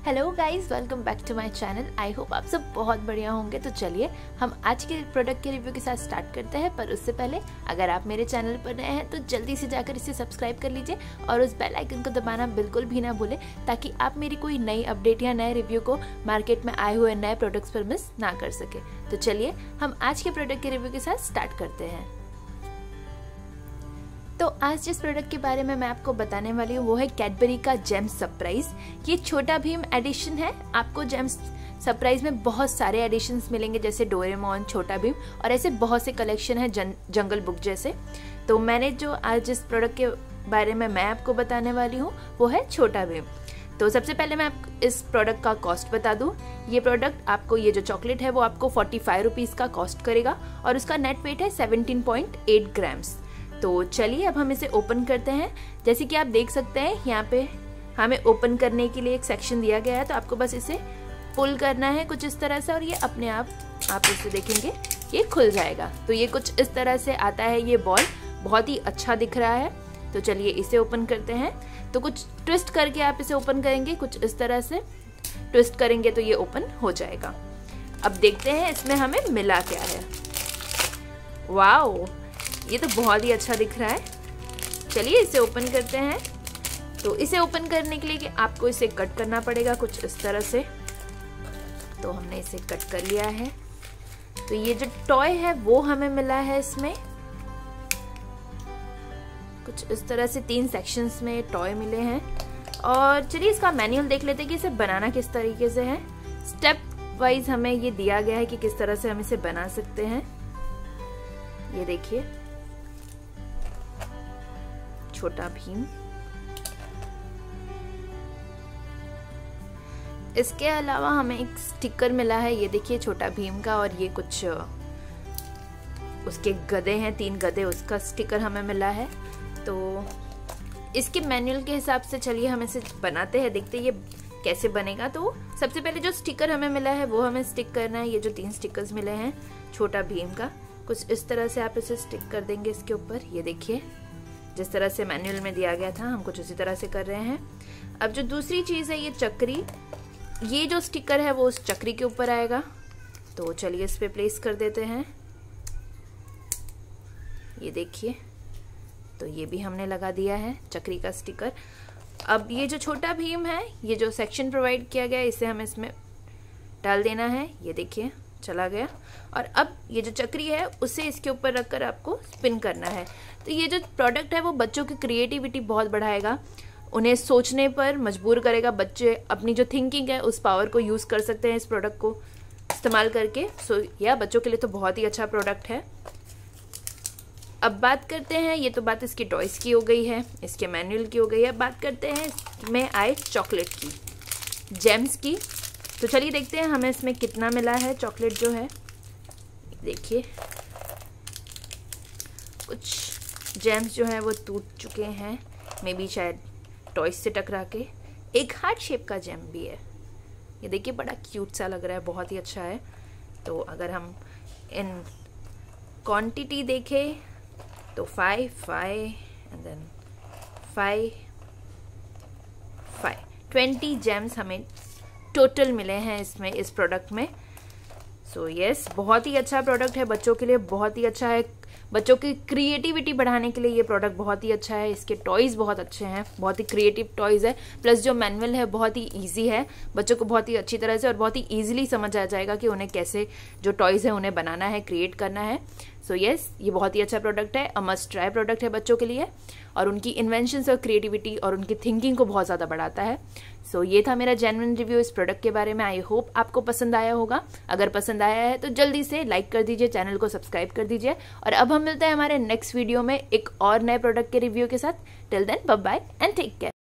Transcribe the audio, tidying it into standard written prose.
Hello guys, welcome back to my channel. I hope आप सब बहुत बढ़िया होंगे। तो चलिए हम आज के प्रोडक्ट के रिव्यू के साथ स्टार्ट करते हैं। पर उससे पहले अगर आप मेरे चैनल पर नए हैं तो जल्दी से जाकर इसे सब्सक्राइब कर लीजिए और उस बेल आइकन को दबाना बिल्कुल भी ना भूलें, ताकि आप मेरी कोई नई अपडेट या नए रिव्यू को मार्केट में आए हुए नए प्रोडक्ट्स पर मिस ना कर सके। तो चलिए हम आज के प्रोडक्ट के रिव्यू के साथ स्टार्ट करते हैं। तो आज जिस प्रोडक्ट के बारे में मैं आपको बताने वाली हूँ वो है कैडबरी का जेम्स सरप्राइज। ये छोटा भीम एडिशन है। आपको जेम्स सरप्राइज में बहुत सारे एडिशंस मिलेंगे, जैसे डोरेमोन, छोटा भीम और ऐसे बहुत से कलेक्शन है जंगल बुक जैसे। तो मैंने जो आज जिस प्रोडक्ट के बारे में मैं आपको बताने वाली हूँ वो है छोटा भीम। तो सबसे पहले मैं आपको इस प्रोडक्ट का कॉस्ट बता दूं। ये प्रोडक्ट आपको, ये जो चॉकलेट है वो आपको 45 रुपीज़ का कॉस्ट करेगा और उसका नेट वेट है 17.8 ग्राम्स। तो चलिए अब हम इसे ओपन करते हैं। जैसे कि आप देख सकते हैं यहाँ पे हमें ओपन करने के लिए एक सेक्शन दिया गया है, तो आपको बस इसे पुल करना है कुछ इस तरह से और ये अपने आप इसे देखेंगे ये खुल जाएगा। तो ये कुछ इस तरह से आता है। ये बॉल बहुत ही अच्छा दिख रहा है। तो चलिए इसे ओपन करते हैं। तो कुछ ट्विस्ट करके आप इसे ओपन करेंगे, कुछ इस तरह से ट्विस्ट करेंगे तो ये ओपन हो जाएगा। अब देखते हैं इसमें हमें मिला क्या है। वाओ, ये तो बहुत ही अच्छा दिख रहा है। चलिए इसे ओपन करते हैं। तो इसे ओपन करने के लिए कि आपको इसे कट करना पड़ेगा कुछ इस तरह से। तो हमने इसे कट कर लिया है। तो ये जो टॉय है वो हमें मिला है इसमें कुछ इस तरह से 3 सेक्शंस में टॉय मिले हैं। और चलिए इसका मैनुअल देख लेते हैं कि इसे बनाना किस तरीके से है। स्टेप वाइज हमें ये दिया गया है कि किस तरह से हम इसे बना सकते हैं। ये देखिए छोटा भीम। इसके अलावा हमें एक स्टिकर मिला है, ये देखिए छोटा भीम का, और ये कुछ उसके गधे हैं, 3 गधे, उसका स्टिकर हमें मिला है। तो इसके मैनुअल के हिसाब से चलिए हम इसे बनाते हैं, देखते हैं ये कैसे बनेगा। तो सबसे पहले जो स्टिकर हमें मिला है वो हमें स्टिक करना है। ये जो 3 स्टिकर्स मिले हैं छोटा भीम का, कुछ इस तरह से आप इसे स्टिक कर देंगे इसके ऊपर। ये देखिए जिस तरह से मैनुअल में दिया गया था हम कुछ उसी तरह से कर रहे हैं। अब जो दूसरी चीज़ है ये चक्री, ये जो स्टिकर है वो उस चक्री के ऊपर आएगा। तो चलिए इस पे प्लेस कर देते हैं। ये देखिए, तो ये भी हमने लगा दिया है चक्री का स्टिकर। अब ये जो छोटा भीम है, ये जो सेक्शन प्रोवाइड किया गया है इसे हमें इसमें डाल देना है। ये देखिए चला गया। और अब ये जो चक्री है उसे इसके ऊपर रखकर आपको स्पिन करना है। तो ये जो प्रोडक्ट है वो बच्चों की क्रिएटिविटी बहुत बढ़ाएगा, उन्हें सोचने पर मजबूर करेगा। बच्चे अपनी जो थिंकिंग है उस पावर को यूज़ कर सकते हैं इस प्रोडक्ट को इस्तेमाल करके। सो यह बच्चों के लिए तो बहुत ही अच्छा प्रोडक्ट है। अब बात करते हैं, ये तो बात इसकी टॉयज़ की हो गई है, इसके मैनुअल की हो गई है। अब बात करते हैं इसमें आए चॉकलेट की, जेम्स की। तो चलिए देखते हैं हमें इसमें कितना मिला है चॉकलेट जो है। देखिए कुछ जेम्स जो है वो टूट चुके हैं, मे बी शायद टॉयज से टकरा के। एक हार्ट शेप का जेम भी है, ये देखिए बड़ा क्यूट सा लग रहा है, बहुत ही अच्छा है। तो अगर हम इन क्वांटिटी देखें तो 5 एंड देन 5 20 जेम्स हमें टोटल मिले हैं इसमें, इस प्रोडक्ट में। सो यस, बहुत ही अच्छा प्रोडक्ट है बच्चों के लिए, बहुत ही अच्छा है। बच्चों की क्रिएटिविटी बढ़ाने के लिए ये प्रोडक्ट बहुत ही अच्छा है। इसके टॉयज़ बहुत अच्छे हैं, बहुत ही क्रिएटिव टॉयज़ है। प्लस जो मैनुअल है बहुत ही इजी है, बच्चों को बहुत ही अच्छी तरह से और बहुत ही ईजिली समझ आ जाएगा कि उन्हें कैसे जो टॉयज़ है उन्हें बनाना है, क्रिएट करना है। सो यस, ये बहुत ही अच्छा प्रोडक्ट है, अ मस्ट ट्राई प्रोडक्ट है बच्चों के लिए, और उनकी इन्वेंशंस और क्रिएटिविटी और उनकी थिंकिंग को बहुत ज़्यादा बढ़ाता है। सो ये था मेरा जेन्युइन रिव्यू इस प्रोडक्ट के बारे में। आई होप आपको पसंद आया होगा। अगर पसंद आया है तो जल्दी से लाइक कर दीजिए, चैनल को सब्सक्राइब कर दीजिए। और अब हम मिलते हैं हमारे नेक्स्ट वीडियो में एक और नए प्रोडक्ट के रिव्यू के साथ। Till then bye bye and take care.